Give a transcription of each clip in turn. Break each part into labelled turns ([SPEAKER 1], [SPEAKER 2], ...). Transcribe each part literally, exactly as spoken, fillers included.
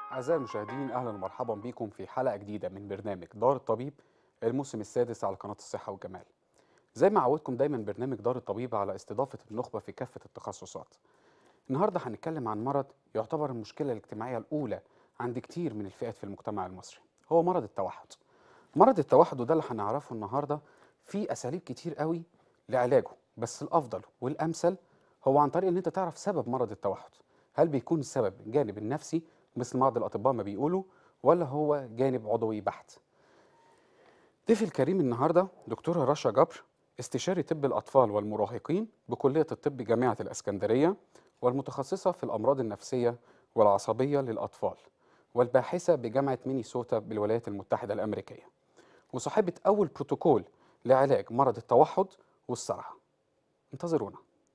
[SPEAKER 1] أعزائي المشاهدين، أهلا ومرحبا بكم في حلقة جديدة من برنامج دار الطبيب، الموسم السادس على قناة الصحة والجمال. زي ما عودتكم دايما برنامج دار الطبيب على استضافة النخبة في كافة التخصصات. النهاردة هنتكلم عن مرض يعتبر المشكلة الاجتماعية الأولى عند كتير من الفئات في المجتمع المصري، هو مرض التوحد. مرض التوحد وده اللي هنعرفه النهاردة. في أساليب كتير قوي لعلاجه، بس الأفضل والأمثل هو عن طريق إن أنت تعرف سبب مرض التوحد. هل بيكون السبب الجانب النفسي مثل بعض الأطباء ما بيقولوا، ولا هو جانب عضوي بحت؟ ضيف الكريم النهارده دكتورة رشا جبر، استشاري طب الأطفال والمراهقين بكلية الطب جامعة الإسكندرية، والمتخصصة في الأمراض النفسية والعصبية للأطفال، والباحثة بجامعة مينيسوتا بالولايات المتحدة الأمريكية، وصاحبة أول بروتوكول لعلاج مرض التوحد والصرع. انتظرونا.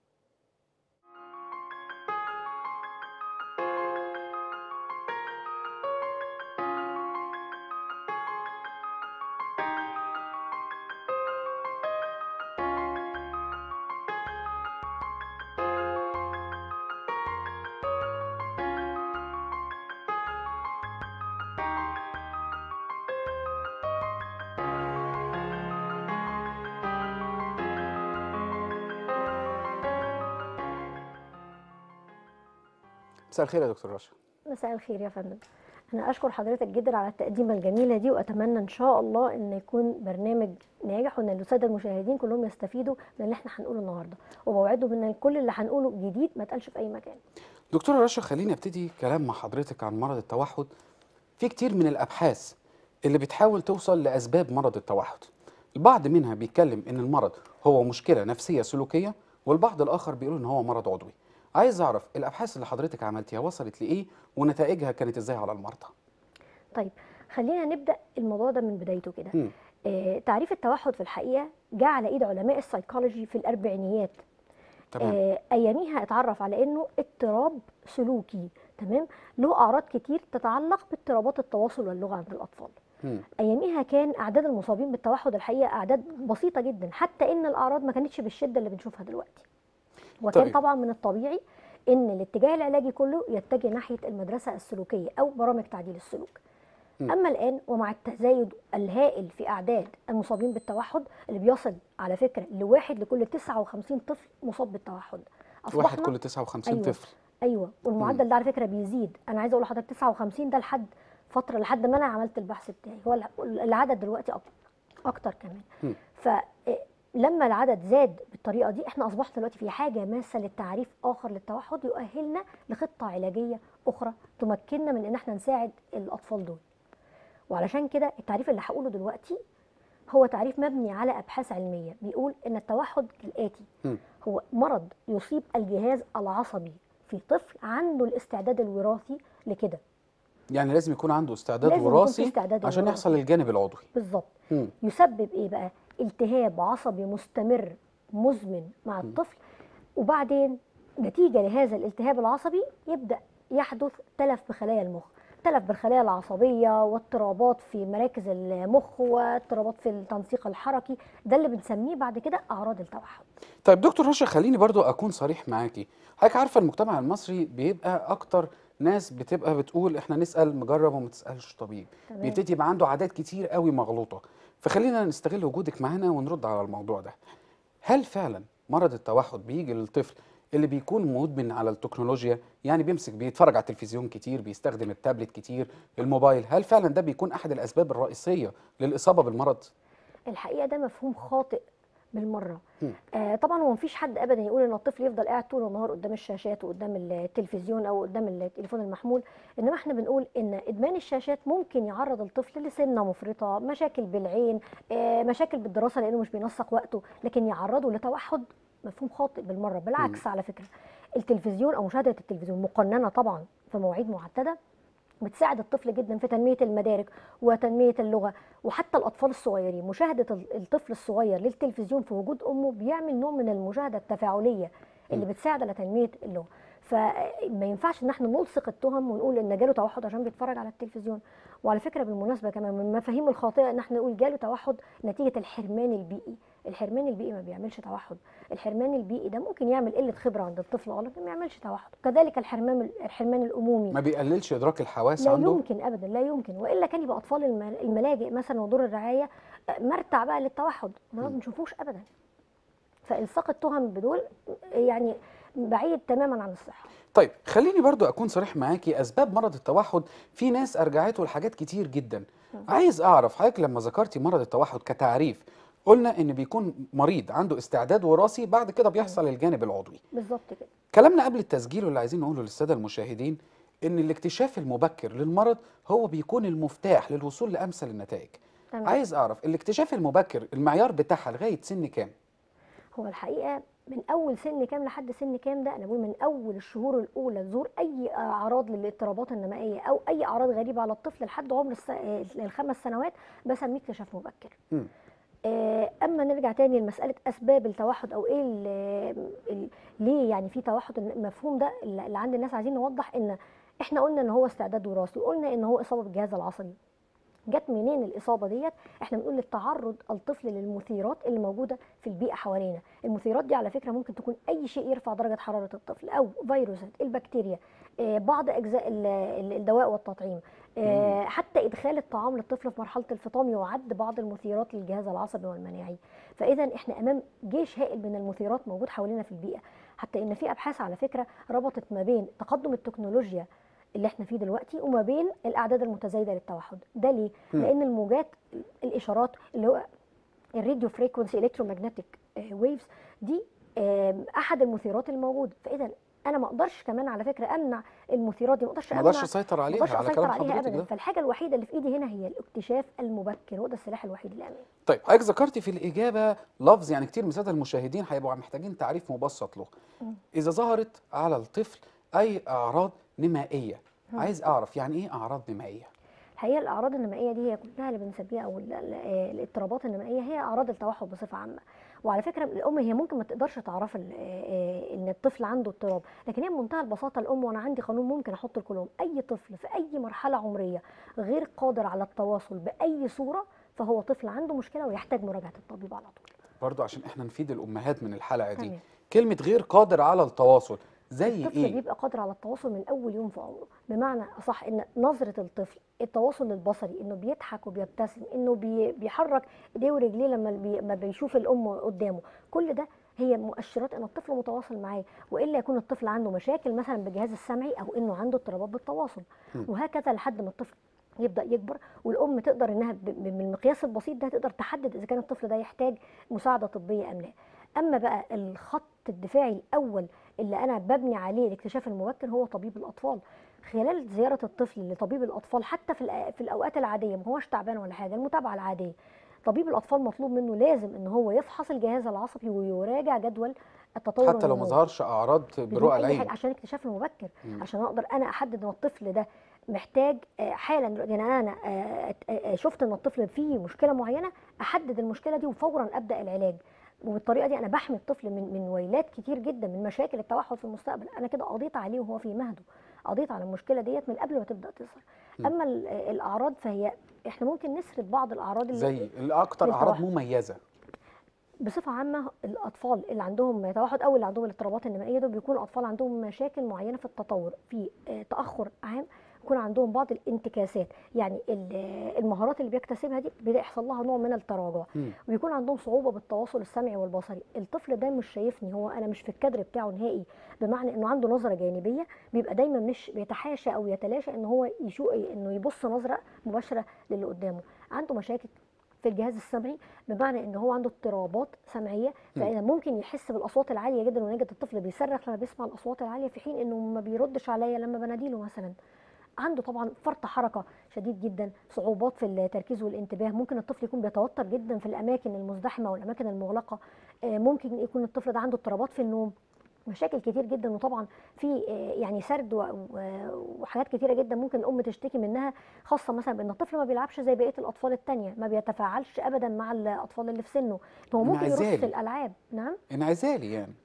[SPEAKER 1] مساء الخير يا دكتور رشا.
[SPEAKER 2] مساء الخير يا فندم. أنا أشكر حضرتك جدا على التقديمة الجميلة دي، وأتمنى إن شاء الله إن يكون برنامج ناجح وإن السادة المشاهدين كلهم يستفيدوا من اللي إحنا هنقوله النهارده، وبوعدهم إن كل اللي هنقوله جديد ما اتقالش في أي مكان.
[SPEAKER 1] دكتورة رشا، خليني ابتدي كلام مع حضرتك عن مرض التوحد. في كتير من الأبحاث اللي بتحاول توصل لأسباب مرض التوحد. البعض منها بيتكلم إن المرض هو مشكلة نفسية سلوكية، والبعض الآخر بيقول إن هو مرض عضوي. عايز أعرف الأبحاث اللي حضرتك عملتيها وصلت لإيه، ونتائجها كانت إزاي على المرضى؟
[SPEAKER 2] طيب، خلينا نبدأ الموضوع ده من بدايته كده.
[SPEAKER 1] مم.
[SPEAKER 2] آه، تعريف التوحد في الحقيقة جاء على إيد علماء السيكولوجي في الأربعينيات.
[SPEAKER 1] تمام.
[SPEAKER 2] آه، اياميها اتعرف على انه اضطراب سلوكي، تمام، له اعراض كتير تتعلق باضطرابات التواصل واللغه عند الاطفال.
[SPEAKER 1] مم.
[SPEAKER 2] اياميها كان اعداد المصابين بالتوحد الحقيقه اعداد بسيطه جدا، حتى ان الاعراض ما كانتش بالشده اللي بنشوفها دلوقتي. وكان
[SPEAKER 1] طيب.
[SPEAKER 2] طبعا من الطبيعي ان الاتجاه العلاجي كله يتجه ناحيه المدرسه السلوكيه او برامج تعديل السلوك.
[SPEAKER 1] مم.
[SPEAKER 2] اما الان ومع التزايد الهائل في اعداد المصابين بالتوحد اللي بيصل على فكره لواحد لكل تسعة وخمسين طفل مصاب بالتوحد،
[SPEAKER 1] واحد
[SPEAKER 2] اصبحنا
[SPEAKER 1] كل تسعة وخمسين
[SPEAKER 2] ايوه
[SPEAKER 1] طفل.
[SPEAKER 2] ايوه
[SPEAKER 1] مم.
[SPEAKER 2] والمعدل ده على فكره بيزيد. انا عايزه اقول لحضرتك تسعة وخمسين ده لحد فتره، لحد ما انا عملت البحث بتاعي، هو الع- العدد دلوقتي اكتر اكتر كمان.
[SPEAKER 1] مم.
[SPEAKER 2] فلما العدد زاد بالطريقه دي، احنا اصبحنا دلوقتي في حاجه ماسه للتعريف اخر للتوحد يؤهلنا لخطه علاجيه اخرى تمكننا من ان احنا نساعد الاطفال دول. وعلشان كده التعريف اللي هقوله دلوقتي هو تعريف مبني على ابحاث علميه، بيقول ان التوحد الاتي:
[SPEAKER 1] مم.
[SPEAKER 2] هو مرض يصيب الجهاز العصبي في طفل عنده الاستعداد الوراثي لكده.
[SPEAKER 1] يعني لازم يكون عنده استعداد
[SPEAKER 2] لازم يكون في
[SPEAKER 1] وراثي
[SPEAKER 2] استعداد
[SPEAKER 1] عشان يحصل
[SPEAKER 2] وراثي
[SPEAKER 1] الجانب العضوي.
[SPEAKER 2] بالظبط.
[SPEAKER 1] مم.
[SPEAKER 2] يسبب ايه بقى؟ التهاب عصبي مستمر مزمن مع
[SPEAKER 1] مم.
[SPEAKER 2] الطفل، وبعدين نتيجه لهذا الالتهاب العصبي يبدا يحدث تلف بخلايا المخ، تلف بالخلايا العصبيه واضطرابات في مراكز المخ واضطرابات في التنسيق الحركي. ده اللي بنسميه بعد كده اعراض التوحد.
[SPEAKER 1] طيب دكتور رشا، خليني برضو أكون صريح معاكي. حضرتك عارفة المجتمع المصري بيبقى أكتر ناس بتبقى بتقول إحنا نسأل مجرب وما تسألش طبيب.
[SPEAKER 2] تمام.
[SPEAKER 1] بيبتدي يبقى عنده عادات كتير قوي مغلوطة. فخلينا نستغل وجودك معانا ونرد على الموضوع ده. هل فعلا مرض التوحد بيجي للطفل اللي بيكون مدمن على التكنولوجيا، يعني بيمسك بيتفرج على التلفزيون كتير، بيستخدم التابلت كتير، الموبايل، هل فعلا ده بيكون أحد الأسباب الرئيسية للإصابة بالمرض؟
[SPEAKER 2] الحقيقه ده مفهوم خاطئ بالمره.
[SPEAKER 1] هم.
[SPEAKER 2] آه طبعا هو مفيش حد ابدا يقول ان الطفل يفضل قاعد طول النهار قدام الشاشات وقدام التلفزيون او قدام التليفون المحمول، انما احنا بنقول ان ادمان الشاشات ممكن يعرض الطفل لسمنه مفرطه، مشاكل بالعين، آه مشاكل بالدراسه لانه مش بينسق وقته، لكن يعرضه لتوحد مفهوم خاطئ بالمره.
[SPEAKER 1] هم.
[SPEAKER 2] بالعكس على فكره، التلفزيون او مشاهده التلفزيون مقننه طبعا في مواعيد محدده بتساعد الطفل جدا في تنميه المدارك وتنميه اللغه. وحتى الاطفال الصغيرين، مشاهده الطفل الصغير للتلفزيون في وجود امه بيعمل نوع من المشاهده التفاعليه اللي
[SPEAKER 1] هم.
[SPEAKER 2] بتساعد على تنميه اللغه. فما ينفعش ان احنا نلصق التهم ونقول ان جاله توحد عشان بيتفرج على التلفزيون. وعلى فكره بالمناسبه كمان من المفاهيم الخاطئه ان احنا نقول جاله توحد نتيجه الحرمان البيئي. الحرمان البيئي ما بيعملش توحد. الحرمان البيئي ده ممكن يعمل قله خبره عند الطفل اه لكن ما يعملش توحد. كذلك الحرمان الحرمان الامومي
[SPEAKER 1] ما بيقللش ادراك الحواس
[SPEAKER 2] لا
[SPEAKER 1] عنده؟
[SPEAKER 2] يمكن ابدا، لا يمكن، والا كان يبقى اطفال الم- الملاجئ مثلا ودور الرعايه آه، مرتع بقى للتوحد، ده ما
[SPEAKER 1] م.
[SPEAKER 2] بنشوفوش ابدا. فالصاق التهم بدول يعني بعيد تماما عن الصحه.
[SPEAKER 1] طيب خليني برضو اكون صريح معاكي، اسباب مرض التوحد في ناس ارجعته لحاجات كتير جدا. عايز اعرف حضرتك لما ذكرتي مرض التوحد كتعريف، قلنا ان بيكون مريض عنده استعداد وراثي، بعد كده بيحصل الجانب العضوي.
[SPEAKER 2] بالظبط كده.
[SPEAKER 1] كلامنا قبل التسجيل واللي عايزين نقوله للساده المشاهدين ان الاكتشاف المبكر للمرض هو بيكون المفتاح للوصول لامثل النتائج.
[SPEAKER 2] تمام.
[SPEAKER 1] عايز اعرف الاكتشاف المبكر المعيار بتاعها لغايه سن كام؟
[SPEAKER 2] هو الحقيقه من اول سن كام لحد سن كام ده انا بقول من اول الشهور الاولى لظهور اي اعراض للاضطرابات النمائيه او اي اعراض غريبه على الطفل لحد عمر الس... آه، الخمس سنوات بسميه اكتشاف مبكر.
[SPEAKER 1] مم.
[SPEAKER 2] آه، اما نرجع تاني لمساله اسباب التوحد او ايه ال ال ليه يعني في توحد، المفهوم ده اللي عند الناس عايزين نوضح ان احنا قلنا ان هو استعداد وراثي وقلنا ان هو اصابه بالجهاز العصبي. جت منين الاصابه ديت؟ احنا بنقول للتعرض الطفل للمثيرات اللي موجوده في البيئه حوالينا. المثيرات دي على فكره ممكن تكون اي شيء يرفع درجه حراره الطفل او فيروسات، البكتيريا، آه، بعض اجزاء ال- ال- الدواء والتطعيم، آه، حتى ادخال الطعام للطفل في مرحله الفطام يعد بعض المثيرات للجهاز العصبي والمناعي. فاذا احنا امام جيش هائل من المثيرات موجود حوالينا في البيئه، حتى ان في ابحاث على فكره ربطت ما بين تقدم التكنولوجيا اللي احنا فيه دلوقتي وما بين الاعداد المتزايده للتوحد. ده ليه؟
[SPEAKER 1] مم.
[SPEAKER 2] لان الموجات الاشارات اللي هو الراديو فريكونسي الكترومagnetic ويفز دي آم، احد المثيرات الموجوده. فاذا انا ما اقدرش كمان على فكره امنع المثيرات دي، ما اقدرش
[SPEAKER 1] ما
[SPEAKER 2] امنع
[SPEAKER 1] اقدرش اسيطر
[SPEAKER 2] ما
[SPEAKER 1] عليها
[SPEAKER 2] اقدرش
[SPEAKER 1] على
[SPEAKER 2] اسيطر
[SPEAKER 1] كلام
[SPEAKER 2] عليها
[SPEAKER 1] حضرتك
[SPEAKER 2] ابدا.
[SPEAKER 1] ده.
[SPEAKER 2] فالحاجه الوحيده اللي في ايدي هنا هي الاكتشاف المبكر، هو ده السلاح الوحيد اللي امامي.
[SPEAKER 1] طيب حضرتك ذكرتي في الإجابة لفظ يعني كتير من السادة المشاهدين هيبقوا محتاجين تعريف مبسط له.
[SPEAKER 2] مم.
[SPEAKER 1] إذا ظهرت على الطفل أي أعراض نمائية،
[SPEAKER 2] مم.
[SPEAKER 1] عايز أعرف يعني إيه أعراض نمائية؟
[SPEAKER 2] الحقيقه الاعراض النمائيه دي هي كلها اللي بنسميها او ال- ال- آه، الاضطرابات النمائيه هي اعراض التوحد بصفه عامه. وعلى فكره الام هي ممكن ما تقدرش تعرف ال- آه، آه، ان الطفل عنده اضطراب، لكن هي بمنتهى البساطه الام، وانا عندي قانون ممكن احط لكلهم، اي طفل في اي مرحله عمريه غير قادر على التواصل باي صوره فهو طفل عنده مشكله ويحتاج مراجعه الطبيب على طول.
[SPEAKER 1] برضو عشان إحنا نفيد الأمهات من الحلقة دي،
[SPEAKER 2] تمام.
[SPEAKER 1] كلمة غير قادر على التواصل زي
[SPEAKER 2] الطفل
[SPEAKER 1] إيه؟
[SPEAKER 2] بيبقى قادر على التواصل من اول يوم في عمره، بمعنى اصح ان نظره الطفل، التواصل البصري، انه بيضحك وبيبتسم، انه بي بيحرك ايديه ورجليه لما بي ما بيشوف الام قدامه، كل ده هي مؤشرات ان الطفل متواصل معاه. والا يكون الطفل عنده مشاكل مثلا بالجهاز السمعي او انه عنده اضطرابات بالتواصل،
[SPEAKER 1] م.
[SPEAKER 2] وهكذا لحد ما الطفل يبدا يكبر. والام تقدر انها ب- ب- بالمقياس البسيط ده تقدر تحدد اذا كان الطفل ده يحتاج مساعده طبيه ام لا. اما بقى الخط الدفاعي الاول اللي انا ببني عليه الاكتشاف المبكر هو طبيب الاطفال. خلال زياره الطفل لطبيب الاطفال حتى في الأ- في الاوقات العاديه، ما هوش تعبان ولا حاجه، المتابعه العاديه، طبيب الاطفال مطلوب منه لازم ان هو يفحص الجهاز العصبي ويراجع جدول التطور
[SPEAKER 1] حتى لو ما
[SPEAKER 2] النموي
[SPEAKER 1] ظهرش أعراض
[SPEAKER 2] بدون
[SPEAKER 1] برؤى
[SPEAKER 2] اي
[SPEAKER 1] العين.
[SPEAKER 2] حاجه، عشان الاكتشاف المبكر،
[SPEAKER 1] م.
[SPEAKER 2] عشان اقدر انا احدد ان الطفل ده محتاج آه، حالا دلوقتي. يعني انا آه، آه، شفت ان الطفل فيه مشكله معينه، احدد المشكله دي وفورا ابدا العلاج. وبالطريقه دي انا بحمي الطفل من من ويلات كتير جدا من مشاكل التوحد في المستقبل. انا كده قضيت عليه وهو في مهده، قضيت على المشكله ديت من قبل ما تبدا تظهر.
[SPEAKER 1] م.
[SPEAKER 2] اما ال- آه، الاعراض فهي احنا ممكن نسرد بعض الاعراض اللي
[SPEAKER 1] زي الأكتر أعراض
[SPEAKER 2] للتوحد.
[SPEAKER 1] مميزة.
[SPEAKER 2] بصفة عامة الأطفال اللي عندهم توحد أو اللي عندهم الاضطرابات النمائية دول بيكونوا أطفال عندهم مشاكل معينة في التطور، في آه، تأخر عام، يكون عندهم بعض الانتكاسات، يعني ال- آه، المهارات اللي بيكتسبها دي بيحصل لها نوع من التراجع،
[SPEAKER 1] م.
[SPEAKER 2] ويكون عندهم صعوبة بالتواصل السمعي والبصري. الطفل ده مش شايفني، هو أنا مش في الكادر بتاعه نهائي، بمعنى إنه عنده نظرة جانبية، بيبقى دايما مش بيتحاشى أو يتلاشى إن هو يشو إنه يبص نظرة مباشرة للي قدامه. عنده مشاكل في الجهاز السمعي، بمعنى ان هو عنده اضطرابات سمعيه، فاذا ممكن يحس بالاصوات العاليه جدا، ونجد الطفل بيصرخ لما بيسمع الاصوات العاليه في حين انه ما بيردش عليا لما بناديله مثلا. عنده طبعا فرط حركه شديد جدا، صعوبات في التركيز والانتباه، ممكن الطفل يكون بيتوتر جدا في الاماكن المزدحمه والاماكن المغلقه، آه، ممكن يكون الطفل ده عنده اضطرابات في النوم، مشاكل كتير جدا. وطبعا في آه، يعني سرد و- و- وحاجات كتيره جدا ممكن الام تشتكي منها، خاصه مثلا بان الطفل ما بيلعبش زي بقيه الاطفال التانية، ما بيتفاعلش ابدا مع الاطفال اللي في سنه، هو ممكن يرص
[SPEAKER 1] انعزالي.
[SPEAKER 2] الالعاب. نعم.
[SPEAKER 1] انعزالي يعني.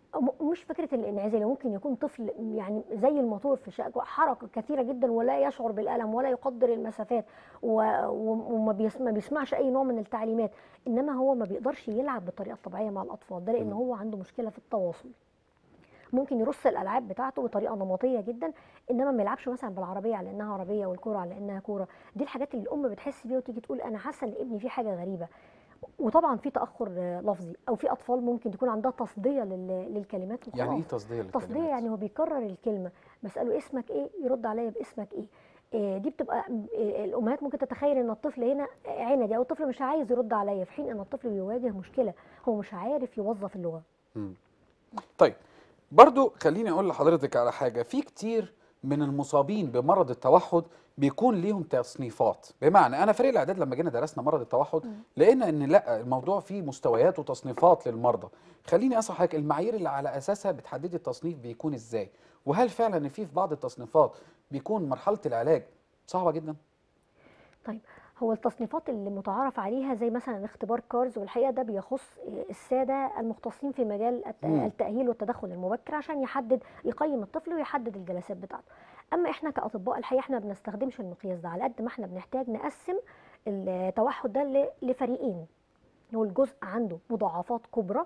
[SPEAKER 2] م- مش فكره الانعزال، ممكن يكون طفل يعني زي الموتور في شقه، حركه كثيره جدا ولا يشعر بالالم ولا يقدر المسافات و- و- وما بيسمع ما بيسمعش اي نوع من التعليمات، انما هو ما بيقدرش يلعب بالطريقه الطبيعيه مع الاطفال، ده لان
[SPEAKER 1] مم.
[SPEAKER 2] هو عنده مشكله في التواصل. ممكن يرص الالعاب بتاعته بطريقه نمطيه جدا، انما ما يلعبش مثلا بالعربيه على انها عربيه والكوره على انها كوره. دي الحاجات اللي الام بتحس بيها وتيجي تقول انا حاسه ان ابني فيه حاجه غريبه. وطبعا في تاخر آه، لفظي، او في اطفال ممكن تكون عندها تصديه لل- للكلمات
[SPEAKER 1] يعني
[SPEAKER 2] وخلاص.
[SPEAKER 1] ايه تصدير
[SPEAKER 2] تصديه
[SPEAKER 1] الكلمات؟
[SPEAKER 2] يعني هو بيكرر الكلمه، بساله اسمك ايه يرد عليا باسمك ايه. آه، دي بتبقى آه، الامهات ممكن تتخيل ان الطفل هنا عندي، او الطفل مش عايز يرد عليا، في حين ان الطفل بيواجه مشكله، هو مش عارف يوظف اللغه.
[SPEAKER 1] مم. طيب، برضو خليني اقول لحضرتك على حاجه. في كتير من المصابين بمرض التوحد بيكون ليهم تصنيفات. بمعنى انا فريق الاعداد لما جينا درسنا مرض التوحد
[SPEAKER 2] مم.
[SPEAKER 1] لقينا ان لا، الموضوع فيه مستويات وتصنيفات للمرضى. خليني اسال حضرتك، المعايير اللي على اساسها بتحددي التصنيف بيكون ازاي؟ وهل فعلا ان في في بعض التصنيفات بيكون مرحله العلاج صعبه جدا؟
[SPEAKER 2] طيب، هو التصنيفات اللي متعارف عليها زي مثلا اختبار كارز، والحقيقه ده بيخص الساده المختصين في مجال الت-
[SPEAKER 1] امم.
[SPEAKER 2] التاهيل والتدخل المبكر عشان يحدد يقيم الطفل ويحدد الجلسات بتاعته. اما احنا كاطباء الحقيقه احنا ما بنستخدمش المقياس ده، على قد ما احنا بنحتاج نقسم التوحد ده ل- لفريقين. هو الجزء عنده مضاعفات كبرى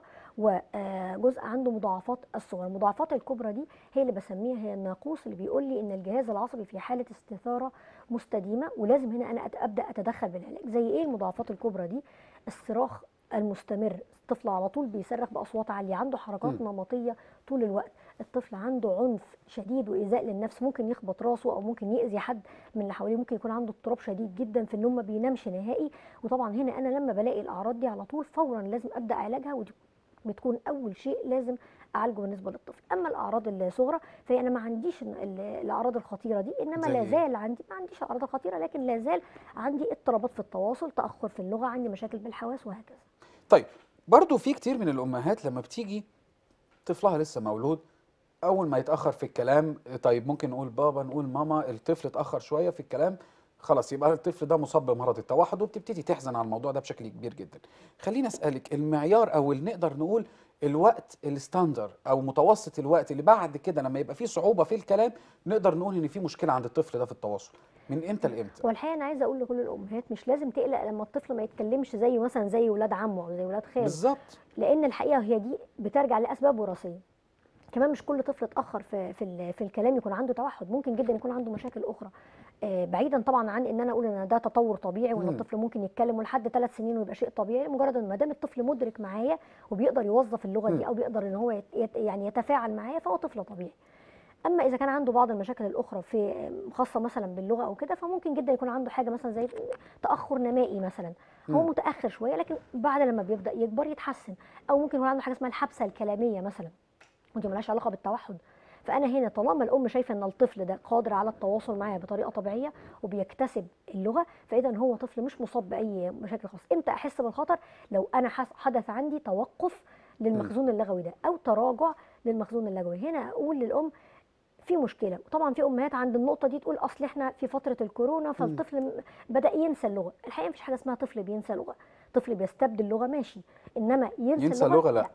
[SPEAKER 2] وجزء عنده مضاعفات الصغرى. المضاعفات الكبرى دي هي اللي بسميها هي الناقوس اللي بيقول لي ان الجهاز العصبي في حاله استثاره مستديمه، ولازم هنا انا أت- ابدا اتدخل بالعلاج. زي ايه المضاعفات الكبرى دي؟ الصراخ المستمر، الطفل على طول بيصرخ باصوات عاليه، عنده حركات
[SPEAKER 1] امم.
[SPEAKER 2] نمطيه طول الوقت، الطفل عنده عنف شديد وايذاء للنفس، ممكن يخبط راسه او ممكن يأذي حد من اللي حواليه، ممكن يكون عنده اضطراب شديد جدا في النوم، ما بينامش نهائي. وطبعا هنا انا لما بلاقي الاعراض دي على طول فورا لازم ابدا علاجها، ودي بتكون اول شيء لازم اعالجه بالنسبه للطفل. اما الاعراض الصغرى فهي انا ما عنديش ال- ال- الاعراض الخطيره دي، انما
[SPEAKER 1] زي
[SPEAKER 2] لا
[SPEAKER 1] ايه؟
[SPEAKER 2] زال عندي، ما عنديش الاعراض الخطيره لكن لا زال عندي اضطرابات في التواصل، تاخر في اللغه، عندي مشاكل بالحواس وهكذا.
[SPEAKER 1] طيب، برضو في كتير من الامهات لما بتيجي طفلها لسه مولود، اول ما يتاخر في الكلام، طيب ممكن نقول بابا، نقول ماما، الطفل اتاخر شويه في الكلام، خلاص يبقى الطفل ده مصاب بمرض التوحد، وبتبتدي تحزن على الموضوع ده بشكل كبير جدا. خليني اسالك، المعيار او اللي نقدر نقول الوقت الستاندر او متوسط الوقت اللي بعد كده لما يبقى فيه صعوبه في الكلام نقدر نقول ان في مشكله عند الطفل ده في التواصل، من امتى لامتى؟
[SPEAKER 2] والحقيقه انا عايزه اقول لكل الامهات مش لازم تقلق لما الطفل ما يتكلمش زي مثلا زي ولاد عمه او زي ولاد خاله،
[SPEAKER 1] بالظبط.
[SPEAKER 2] لان الحقيقه هي دي بترجع لاسباب وراثيه. كمان مش كل طفل اتاخر في في ال- في الكلام يكون عنده توحد، ممكن جدا يكون عنده مشاكل اخرى. آه، بعيدا طبعا عن ان انا اقول ان ده تطور طبيعي وان
[SPEAKER 1] امم.
[SPEAKER 2] الطفل ممكن يتكلم ولحد ثلاث سنين ويبقى شيء طبيعي، مجرد ان ما دام الطفل مدرك معايا وبيقدر يوظف اللغه دي او بيقدر ان هو يت يت- يعني يتفاعل معايا فهو طفل طبيعي. اما اذا كان عنده بعض المشاكل الاخرى في خاصه مثلا باللغه او كده، فممكن جدا يكون عنده حاجه مثلا زي تاخر نمائي مثلا، هو
[SPEAKER 1] امم.
[SPEAKER 2] متاخر شويه لكن بعد لما بيبدا يكبر يتحسن. او ممكن يكون عنده حاجه اسمها الحبسه الكلاميه مثلا، ودي ملهاش علاقه بالتوحد. فانا هنا طالما الام شايفه ان الطفل ده قادر على التواصل معايا بطريقه طبيعيه وبيكتسب اللغه، فاذا هو طفل مش مصاب باي مشاكل خاصه. امتى احس بالخطر؟ لو انا حس- حدث عندي توقف
[SPEAKER 1] امم.
[SPEAKER 2] للمخزون اللغوي ده او تراجع للمخزون اللغوي، هنا اقول للام في مشكله. وطبعا في امهات عند النقطه دي تقول اصل احنا في فتره الكورونا
[SPEAKER 1] امم.
[SPEAKER 2] فالطفل م- بدا ينسى اللغه. الحقيقه مفيش حاجه اسمها طفل بينسى لغه، طفل بيستبدل لغه ماشي، انما ينسى
[SPEAKER 1] ينسى
[SPEAKER 2] اللغه
[SPEAKER 1] لغه
[SPEAKER 2] لا.
[SPEAKER 1] لا.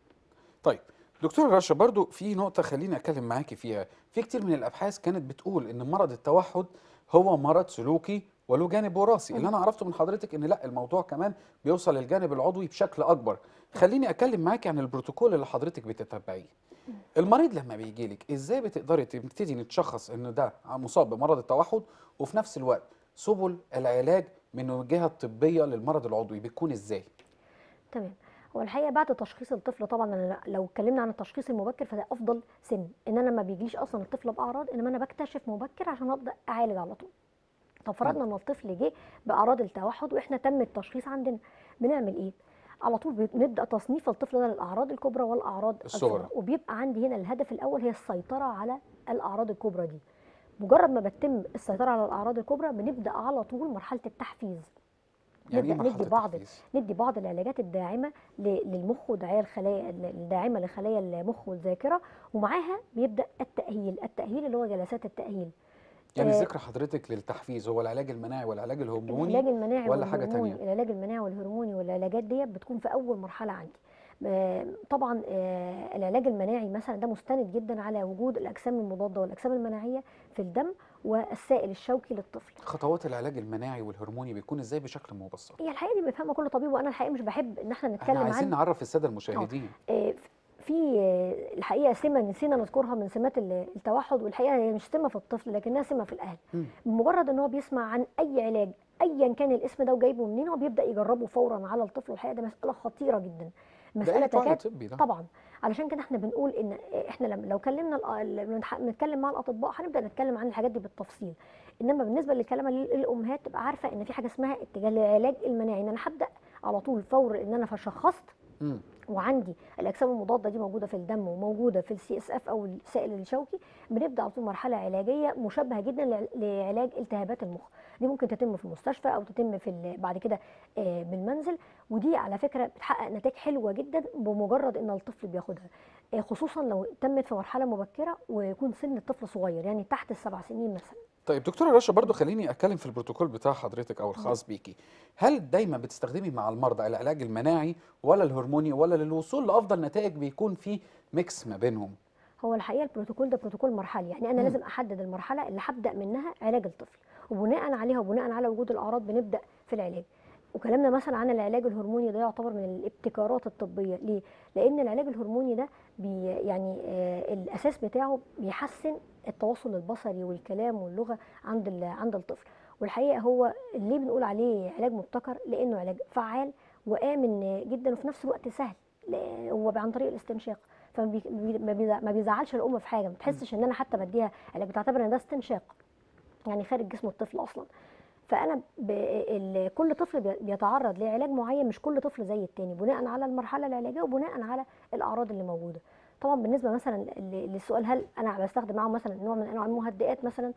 [SPEAKER 1] طيب، دكتور رشا، برضو في نقطة خليني أتكلم معاكي فيها. في كتير من الأبحاث كانت بتقول إن مرض التوحد هو مرض سلوكي وله جانب وراثي. اللي
[SPEAKER 2] مم.
[SPEAKER 1] أنا عرفته من حضرتك إن لا، الموضوع كمان بيوصل للجانب العضوي بشكل أكبر. خليني أتكلم معاكي عن البروتوكول اللي حضرتك بتتبعيه. المريض لما بيجي لك إزاي بتقدري تبتدي نتشخص إن ده مصاب بمرض التوحد، وفي نفس الوقت سبل العلاج من الجهة الطبية للمرض العضوي بتكون إزاي؟
[SPEAKER 2] تمام. هو الحقيقه بعد تشخيص الطفل طبعا، أنا لو اتكلمنا عن التشخيص المبكر فده افضل سن، ان انا ما بيجيش اصلا الطفل باعراض، انما انا بكتشف مبكر عشان ابدا اعالج على طول. طب
[SPEAKER 1] مم.
[SPEAKER 2] فرضنا ان الطفل جه باعراض التوحد واحنا تم التشخيص عندنا، بنعمل ايه؟ على طول بنبدا تصنيف الطفل ده للاعراض الكبرى والاعراض الصغرى،
[SPEAKER 1] الصغرى.
[SPEAKER 2] وبيبقى عندي هنا الهدف الاول هي السيطره على الاعراض الكبرى دي. مجرد ما بتم السيطره على الاعراض الكبرى بنبدا على طول مرحله التحفيز.
[SPEAKER 1] يعني إيه
[SPEAKER 2] نبدا
[SPEAKER 1] مرحلة
[SPEAKER 2] ندي بعض
[SPEAKER 1] التحفيز؟
[SPEAKER 2] ندي بعض العلاجات الداعمه ل- للمخ ودعايه الخلايا الداعمه لخلايا المخ والذاكره، ومعاها بيبدا التاهيل. التاهيل اللي هو جلسات التاهيل.
[SPEAKER 1] يعني
[SPEAKER 2] آه،
[SPEAKER 1] ذكر حضرتك للتحفيز هو العلاج المناعي والعلاج الهرموني
[SPEAKER 2] العلاج المناعي
[SPEAKER 1] ولا حاجة تانية؟
[SPEAKER 2] والهرموني، العلاج المناعي والهرموني والعلاجات ديت بتكون في اول مرحله عندي. آه، طبعا آه، العلاج المناعي مثلا ده مستند جدا على وجود الاجسام المضاده والاجسام المناعيه في الدم والسائل الشوكي للطفل.
[SPEAKER 1] خطوات العلاج المناعي والهرموني بيكون ازاي بشكل مبسط؟
[SPEAKER 2] هي الحقيقه دي بيفهمها كل طبيب، وانا الحقيقه مش بحب ان احنا
[SPEAKER 1] احنا
[SPEAKER 2] نتكلم
[SPEAKER 1] عايزين
[SPEAKER 2] عن
[SPEAKER 1] نعرف الساده
[SPEAKER 2] اه
[SPEAKER 1] المشاهدين.
[SPEAKER 2] آه، في آه، الحقيقه سمه نسينا نذكرها من سمات ال- التوحد، والحقيقه هي مش سمه في الطفل لكنها سمه في الاهل.
[SPEAKER 1] مم.
[SPEAKER 2] بمجرد ان هو بيسمع عن اي علاج ايا كان الاسم ده وجايبه منين، هو بيبدا يجربه فورا على الطفل، والحقيقه ده مساله خطيره جدا،
[SPEAKER 1] ده
[SPEAKER 2] مساله
[SPEAKER 1] قله وعي
[SPEAKER 2] تكاد.
[SPEAKER 1] طبي ده.
[SPEAKER 2] طبعا، علشان كده احنا بنقول ان احنا لما لو كلمنا الأ- لما نح- نتكلم مع الاطباء هنبدا نتكلم عن الحاجات دي بالتفصيل. انما بالنسبه للكلام للامهات تبقى عارفه ان في حاجه اسمها اتجاه العلاج المناعي، ان انا هبدا على طول فور ان انا فشخصت
[SPEAKER 1] مم.
[SPEAKER 2] وعندي الاجسام المضاده دي موجوده في الدم وموجوده في السي اس اف او السائل الشوكي، بنبدا على طول مرحله علاجيه مشابهه جدا لع- لعلاج التهابات المخ. دي ممكن تتم في المستشفى او تتم في ال- بعد كده آه، بالمنزل، ودي على فكره بتحقق نتائج حلوه جدا بمجرد ان الطفل بياخدها، آه، خصوصا لو تمت في مرحله مبكره ويكون سن الطفل صغير يعني تحت السبع سنين مثلا.
[SPEAKER 1] طيب دكتوره رشا، برضو خليني اتكلم في البروتوكول بتاع حضرتك او الخاص بيكي. هل دايما بتستخدمي مع المرضى العلاج المناعي ولا الهرموني، ولا للوصول لافضل نتائج بيكون في ميكس ما بينهم؟
[SPEAKER 2] هو الحقيقه البروتوكول ده بروتوكول مرحلي، يعني انا
[SPEAKER 1] مم.
[SPEAKER 2] لازم احدد المرحله اللي هبدا منها علاج الطفل، وبناء عليها وبناء على وجود الاعراض بنبدا في العلاج. وكلامنا مثلا عن العلاج الهرموني ده يعتبر من الابتكارات الطبيه، ليه؟ لان العلاج الهرموني ده بي يعني آه الاساس بتاعه بيحسن التواصل البصري والكلام واللغه عند ال- عند الطفل. والحقيقه هو ليه بنقول عليه علاج مبتكر؟ لانه علاج فعال وامن جدا وفي نفس الوقت سهل، لا- هو عن طريق الاستنشاق، فما بي- بي- ما بيزع- ما بيزعلش الام في حاجه، ما بتحسش ان انا حتى بديها علاج، بتعتبر ان ده استنشاق يعني خارج جسم الطفل اصلا. فانا ب... ال... كل طفل بي- بيتعرض لعلاج معين، مش كل طفل زي التاني بناء على المرحله العلاجيه وبناء على الاعراض اللي موجوده. طبعا بالنسبه مثلا ل- للسؤال هل انا بستخدم معاهم مثلا نوع من انواع المهدئات مثلا،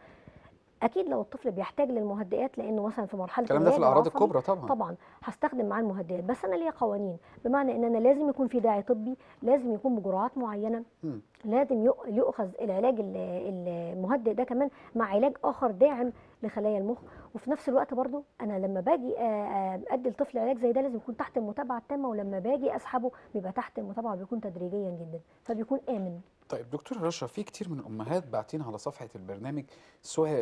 [SPEAKER 2] اكيد لو الطفل بيحتاج للمهدئات لانه مثلا في مرحله
[SPEAKER 1] الكلام ده في
[SPEAKER 2] الغياب
[SPEAKER 1] الاعراض
[SPEAKER 2] العصبي،
[SPEAKER 1] الكبرى طبعا.
[SPEAKER 2] طبعا هستخدم معاه المهدئات، بس انا ليا قوانين، بمعنى ان انا لازم يكون في داعي طبي، لازم يكون بجرعات معينه،
[SPEAKER 1] مم.
[SPEAKER 2] لازم يؤ- يؤخذ العلاج ال- المهدئ ده كمان مع علاج اخر داعم لخلايا المخ. وفي نفس الوقت برضو انا لما باجي آه، آه، ادي الطفل علاج زي ده لازم يكون تحت المتابعه التامه، ولما باجي اسحبه بيبقى تحت المتابعه، بيكون تدريجيا جدا فبيكون امن.
[SPEAKER 1] طيب دكتور رشا، في كتير من الامهات باعتين على صفحه البرنامج سؤال: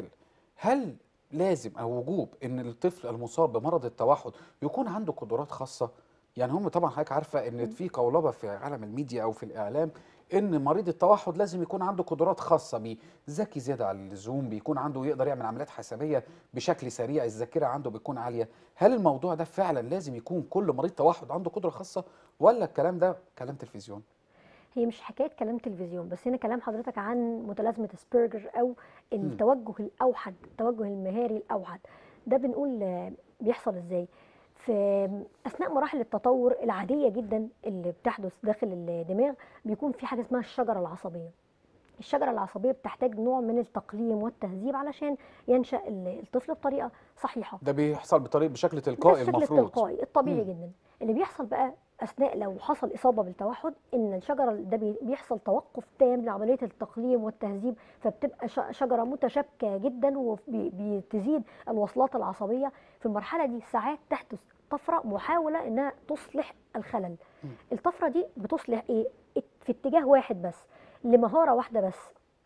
[SPEAKER 1] هل لازم او وجوب ان الطفل المصاب بمرض التوحد يكون عنده قدرات خاصه؟ يعني هم طبعا حضرتك عارفه ان في قولبه في عالم الميديا او في الاعلام ان مريض التوحد لازم يكون عنده قدرات خاصه بيه، ذكي زياده عن اللزوم، بيكون عنده يقدر يعمل عمليات حسابيه بشكل سريع، الذاكره عنده بتكون عاليه. هل الموضوع ده فعلا لازم يكون كل مريض توحد عنده قدره خاصه، ولا الكلام ده كلام تلفزيون؟
[SPEAKER 2] هي مش حكايه كلام تلفزيون بس، هنا كلام حضرتك عن متلازمه سبيرجر او التوجه الاوحد، التوجه المهاري الاوحد. ده بنقول آه، بيحصل ازاي؟ في اثناء مراحل التطور العاديه جدا اللي بتحدث داخل الدماغ بيكون في حاجه اسمها الشجره العصبيه. الشجره العصبيه بتحتاج نوع من التقليم والتهذيب علشان ينشا الطفل بطريقه صحيحه.
[SPEAKER 1] ده بيحصل بطريق بشكل
[SPEAKER 2] ده
[SPEAKER 1] تلقائي
[SPEAKER 2] الشكل
[SPEAKER 1] المفروض.
[SPEAKER 2] التلقائي الطبيعي
[SPEAKER 1] مم.
[SPEAKER 2] جدا. اللي بيحصل بقى اثناء لو حصل اصابه بالتوحد ان الشجره ده بي- بيحصل توقف تام لعمليه التقليم والتهذيب، فبتبقى ش- شجره متشابكه جدا وبتزيد الوصلات العصبيه. في المرحله دي ساعات تحدث طفره محاوله انها تصلح الخلل.
[SPEAKER 1] مم.
[SPEAKER 2] الطفره دي بتصلح ايه؟ في اتجاه واحد بس، لمهاره واحده بس،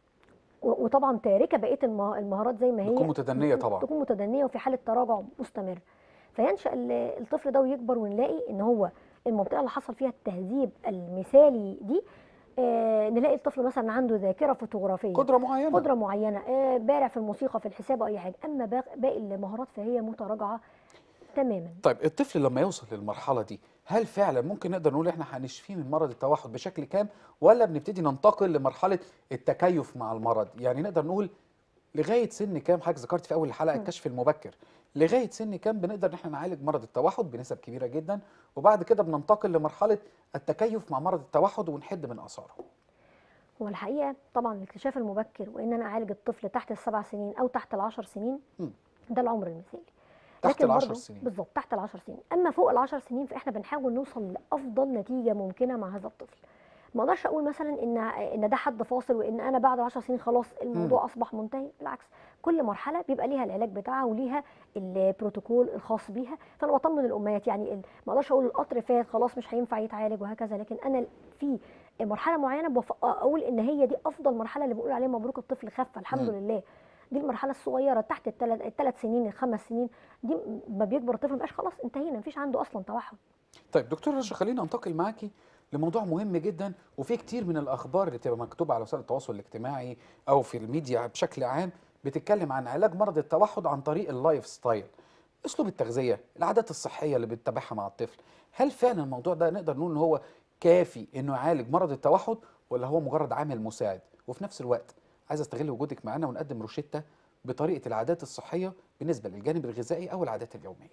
[SPEAKER 2] و- وطبعا تاركه بقيه المه- المهارات زي ما
[SPEAKER 1] بتكون
[SPEAKER 2] هي،
[SPEAKER 1] متدنيه طبعا.
[SPEAKER 2] تكون متدنيه وفي حاله تراجع مستمر. فينشا ال- الطفل ده ويكبر ونلاقي ان هو المنطقه اللي حصل فيها التهذيب المثالي دي، آه نلاقي الطفل مثلا عنده ذاكره فوتوغرافيه،
[SPEAKER 1] قدره معينه.
[SPEAKER 2] قدره معينه، آه بارع في الموسيقى في الحساب او اي حاجه، اما باق- باقي المهارات فهي متراجعه تماما.
[SPEAKER 1] طيب الطفل لما يوصل للمرحله دي، هل فعلا ممكن نقدر نقول احنا هنشفيه من مرض التوحد بشكل كام، ولا بنبتدي ننتقل لمرحله التكيف مع المرض؟ يعني نقدر نقول لغايه سن كام؟ حضرتك ذكرت في اول الحلقه
[SPEAKER 2] مم.
[SPEAKER 1] الكشف المبكر، لغايه سن كام بنقدر ان احنا نعالج مرض التوحد بنسب كبيره جدا، وبعد كده بننتقل لمرحله التكيف مع مرض التوحد ونحد من اثاره؟
[SPEAKER 2] هو الحقيقه طبعا الاكتشاف المبكر وان انا اعالج الطفل تحت السبع سنين او تحت العشر سنين
[SPEAKER 1] مم.
[SPEAKER 2] ده العمر المثالي.
[SPEAKER 1] تحت
[SPEAKER 2] لكن
[SPEAKER 1] العشر
[SPEAKER 2] برضه
[SPEAKER 1] سنين.
[SPEAKER 2] بالظبط تحت العشر سنين، اما فوق العشر سنين فاحنا بنحاول نوصل لافضل نتيجه ممكنه مع هذا الطفل. ما اقدرش اقول مثلا ان ان ده حد فاصل وان انا بعد عشر سنين خلاص
[SPEAKER 1] امم.
[SPEAKER 2] الموضوع اصبح منتهي. بالعكس، كل مرحله بيبقى ليها العلاج بتاعها وليها البروتوكول الخاص بيها. فانا بطمن الامهات، يعني ال- ما اقدرش اقول القطر فات خلاص مش هينفع يتعالج وهكذا، لكن انا في مرحله معينه بف- اقول ان هي دي افضل مرحله اللي بنقول عليها مبروك الطفل خف الحمد
[SPEAKER 1] امم.
[SPEAKER 2] لله. دي المرحله الصغيره تحت الثلاث الثلاث سنين الخمس سنين، دي ما بيكبر الطفل مبقاش خلاص انتهينا مفيش عنده اصلا توحد.
[SPEAKER 1] طيب دكتور رشا، خلينا انتقل معاكي لموضوع مهم جدا، وفي كتير من الاخبار اللي بتبقى مكتوبه على وسائل التواصل الاجتماعي او في الميديا بشكل عام بتتكلم عن علاج مرض التوحد عن طريق اللايف ستايل، اسلوب التغذيه، العادات الصحيه اللي بتتبعها مع الطفل. هل فعلا الموضوع ده نقدر نقول ان هو كافي انه يعالج مرض التوحد، ولا هو مجرد عامل مساعد؟ وفي نفس الوقت عايز استغل وجودك معانا ونقدم روشته بطريقه العادات الصحيه بالنسبه للجانب الغذائي او العادات اليوميه.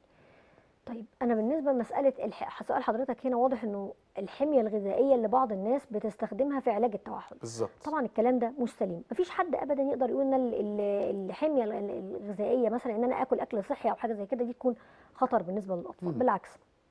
[SPEAKER 2] طيب انا بالنسبه لمساله الح... سؤال حضرتك هنا واضح انه الحميه الغذائيه اللي بعض الناس بتستخدمها في علاج التوحد.
[SPEAKER 1] بالظبط.
[SPEAKER 2] طبعا الكلام ده مش سليم، مفيش حد ابدا يقدر يقول ان ال- ال- الحميه ال- الغذائيه مثلا ان انا اكل اكل صحي او حاجه زي كده دي تكون خطر بالنسبه للاطفال.
[SPEAKER 1] امم.
[SPEAKER 2] بالعكس،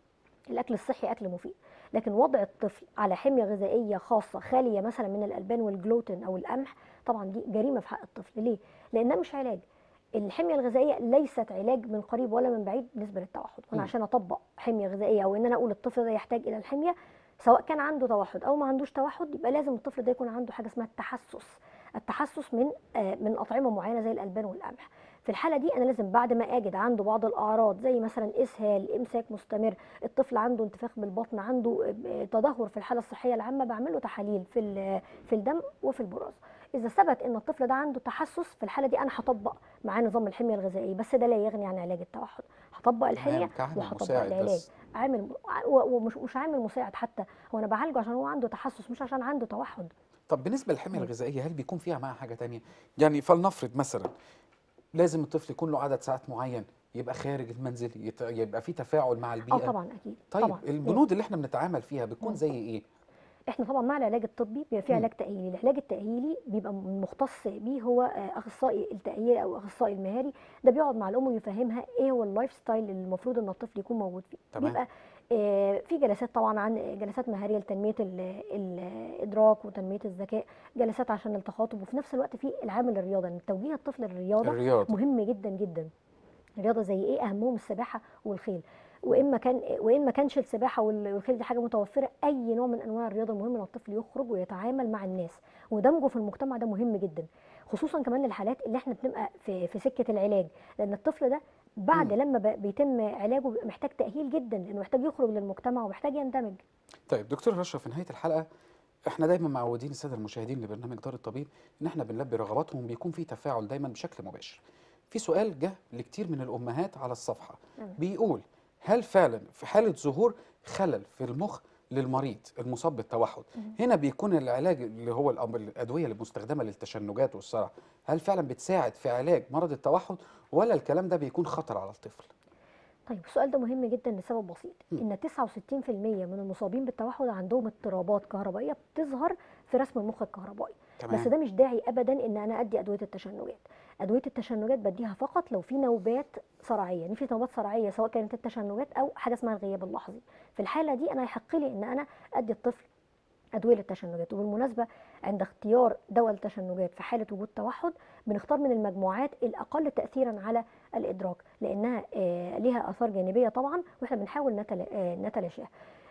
[SPEAKER 2] الاكل الصحي اكل مفيد، لكن وضع الطفل على حميه غذائيه خاصه خاليه مثلا من الالبان والجلوتين او القمح طبعا دي جريمه في حق الطفل. ليه؟ لانها مش علاج. الحميه الغذائيه ليست علاج من قريب ولا من بعيد بالنسبه للتوحد. وانا
[SPEAKER 1] امم.
[SPEAKER 2] عشان اطبق حميه غذائيه او ان انا اقول الطفل ده يحتاج الى الحميه سواء كان عنده توحد او ما عندوش توحد، يبقى لازم الطفل ده يكون عنده حاجه اسمها التحسس. التحسس من آه، من اطعمه معينه زي الالبان والقمح. في الحاله دي انا لازم بعد ما اجد عنده بعض الاعراض زي مثلا اسهال، امساك مستمر، الطفل عنده انتفاخ بالبطن، عنده آه، تدهور في الحاله الصحيه العامه، بعمل له تحاليل في ال- في الدم وفي البراز. اذا ثبت ان الطفل ده عنده تحسس في الحاله دي انا هطبق معاه نظام الحميه الغذائيه، بس ده لا يغني عن علاج التوحد. هطبق
[SPEAKER 1] تمام،
[SPEAKER 2] الحميه
[SPEAKER 1] كعامل
[SPEAKER 2] وهطبق
[SPEAKER 1] مساعد
[SPEAKER 2] العلاج.
[SPEAKER 1] بس.
[SPEAKER 2] عامل و- ومش مش عامل مساعد حتى، هو انا بعالجه عشان هو عنده تحسس مش عشان عنده توحد.
[SPEAKER 1] طب بالنسبة للحمية
[SPEAKER 2] طيب
[SPEAKER 1] الغذائية، هل بيكون فيها معاها حاجة تانية؟ يعني فلنفرض مثلا لازم الطفل يكون له عدد ساعات معين يبقى خارج المنزل، يت... يبقى في تفاعل مع
[SPEAKER 2] اه
[SPEAKER 1] البيئة.
[SPEAKER 2] طبعا اكيد
[SPEAKER 1] طيب
[SPEAKER 2] طبعا لازم.
[SPEAKER 1] البنود اللي احنا بنتعامل فيها بتكون
[SPEAKER 2] مم.
[SPEAKER 1] زي ايه؟
[SPEAKER 2] احنا طبعا مع العلاج الطبي بيبقى فيه
[SPEAKER 1] مم.
[SPEAKER 2] علاج تأهيلي. العلاج التأهيلي بيبقى مختص بيه هو آه، اخصائي التأهيل او اخصائي المهاري. ده بيقعد مع الام ويفهمها ايه هو اللايف ستايل اللي المفروض ان الطفل يكون موجود فيه.
[SPEAKER 1] تمام.
[SPEAKER 2] بيبقى آه، في جلسات طبعا عن جلسات مهاريه لتنميه ال- الادراك وتنميه الذكاء، جلسات عشان التخاطب، وفي نفس الوقت في العامل الرياضه ان توجيه الطفل للرياضه
[SPEAKER 1] الرياضة.
[SPEAKER 2] مهم جدا جدا. رياضه زي ايه؟ اهمهم السباحه والخيل. وان ما كان وان ما كانش السباحه وال- والخيل دي حاجه متوفره، اي نوع من انواع الرياضه المهم ان الطفل يخرج ويتعامل مع الناس ودمجه في المجتمع ده مهم جدا. خصوصا كمان للحالات اللي احنا بنبقى في في سكه العلاج، لان الطفل ده بعد
[SPEAKER 1] مم.
[SPEAKER 2] لما ب- بيتم علاجه بيبقى محتاج تاهيل جدا لانه محتاج يخرج للمجتمع ومحتاج يندمج.
[SPEAKER 1] طيب دكتور رشا، في نهاية الحلقة احنا دايما معودين السادة المشاهدين لبرنامج دار الطبيب ان احنا بنلبي رغباتهم، بيكون في تفاعل دايما بشكل مباشر. في سؤال جه لكتير من الامهات على الصفحة
[SPEAKER 2] تمام.
[SPEAKER 1] بيقول: هل فعلا في حالة ظهور خلل في المخ للمريض المصاب بالتوحد،
[SPEAKER 2] مم.
[SPEAKER 1] هنا بيكون العلاج اللي هو الأم- الأدوية المستخدمة للتشنجات والصرع، هل فعلا بتساعد في علاج مرض التوحد، ولا الكلام ده بيكون خطر على الطفل؟
[SPEAKER 2] طيب السؤال ده مهم جدا لسبب بسيط،
[SPEAKER 1] مم.
[SPEAKER 2] ان تسعة وستين في المية من المصابين بالتوحد عندهم اضطرابات كهربائيه بتظهر في رسم المخ الكهربائي. بس
[SPEAKER 1] تمام.
[SPEAKER 2] ده مش داعي ابدا ان انا ادي ادويه التشنجات. ادويه التشنجات بديها فقط لو في نوبات صرعيه، يعني في نوبات صرعيه سواء كانت التشنجات او حاجه اسمها الغياب اللحظي. في الحاله دي انا يحق لي ان انا ادي الطفل ادويه للتشنجات. وبالمناسبه عند اختيار دواء التشنجات في حاله وجود توحد بنختار من المجموعات الاقل تاثيرا على الادراك، لانها آه، ليها اثار جانبيه طبعا واحنا بنحاول نتلا- آه، نتلاشاها.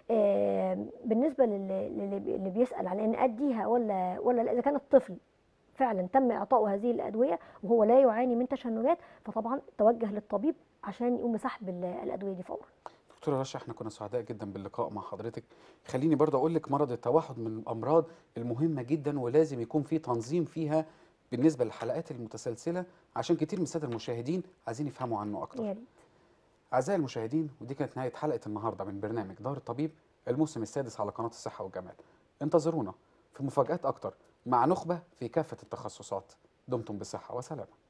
[SPEAKER 2] آه، بالنسبه للي للي بي- اللي بيسال على ان اديها ولا ولا لا، اذا كان الطفل فعلا تم اعطائه هذه الادويه وهو لا يعاني من تشنجات فطبعا توجه للطبيب عشان يقوم بسحب ال- الادويه دي فورا.
[SPEAKER 1] دكتورة رشا، احنا كنا سعداء جدا باللقاء مع حضرتك. خليني برضه اقول لك مرض التوحد من الامراض المهمة جدا، ولازم يكون في تنظيم فيها بالنسبة للحلقات المتسلسلة، عشان كتير من السادة المشاهدين عايزين يفهموا عنه اكتر.
[SPEAKER 2] يا ريت.
[SPEAKER 1] أعزائي المشاهدين، ودي كانت نهاية حلقة النهاردة من برنامج دار الطبيب الموسم السادس على قناة الصحة والجمال. انتظرونا في مفاجآت أكتر مع نخبة في كافة التخصصات. دمتم بصحة وسلامة.